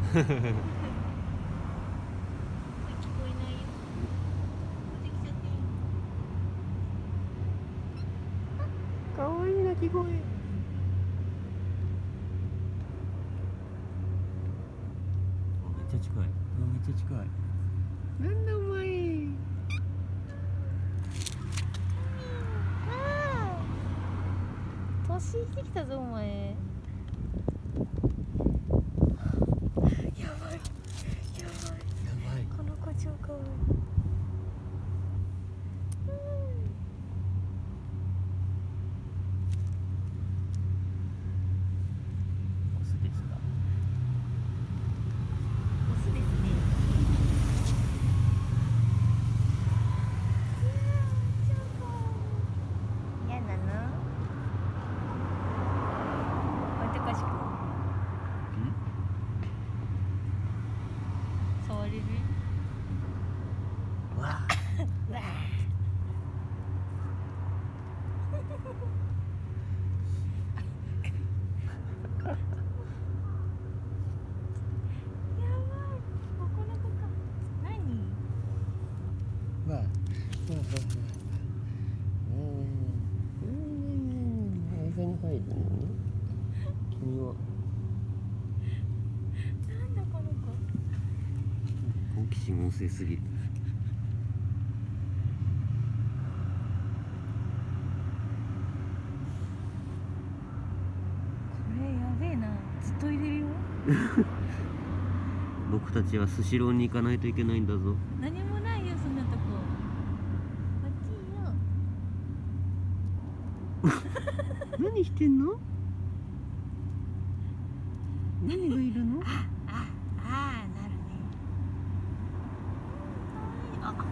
聞こえないよ。出てきちゃっていいの？ かわいい鳴き声。めっちゃ近い。めっちゃ近い。なんだお前。 突進してきたぞお前。やばいやばい。 やばい。 この子超かわいい。 オスですか？ オスですね。超かわいい。嫌なの？たかしくん触れる？ わあ。 わあやばい、ここの子か。何？ わあ。わあ。間に入るの？君はなんだこの子。 好奇心旺盛すぎる。 これやべえな、ずっと入れるよ。 僕たちはスシローに行かないといけないんだぞ。 何もないよ、そんなとこ。こっちよ。 何してんの？何がいるの？ ああ、なるね。かわいい。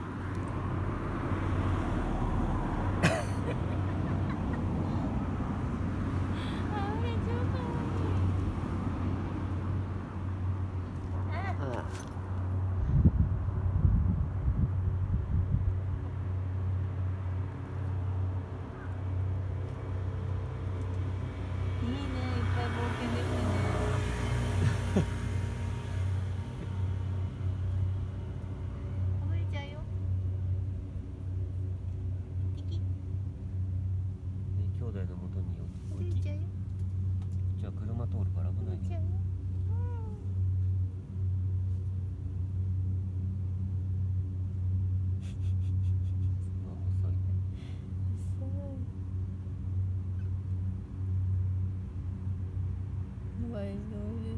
あ、めっちゃかわいい。あ、いいね、いっぱい冒険できるね。こぼれちゃうよ。一滴。 兄弟の元にこぼれちゃうよ。 じゃあ車通るから危ないね。 こぼれちゃうよ。 細いね。 すごい。やばい、どういう